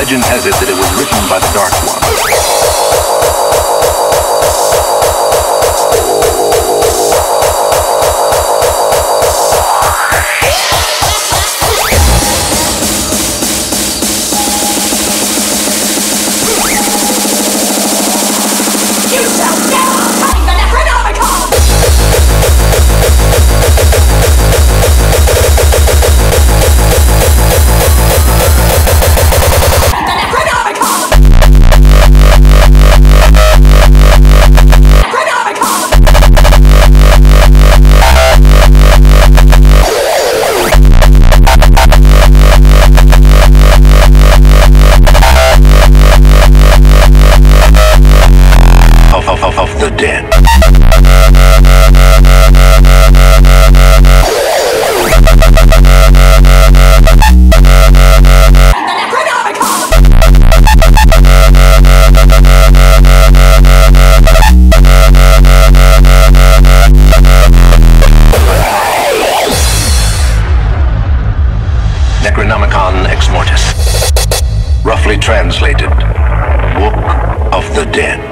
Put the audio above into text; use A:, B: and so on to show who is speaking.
A: Legend has it that it was written by the Dark One.
B: You shall never find the Necronomicon! The Necronomicon! Necronomicon!
A: Of the dead.
B: The Necronomicon!
A: Necronomicon Ex Mortis. Roughly translated, Book of the Dead.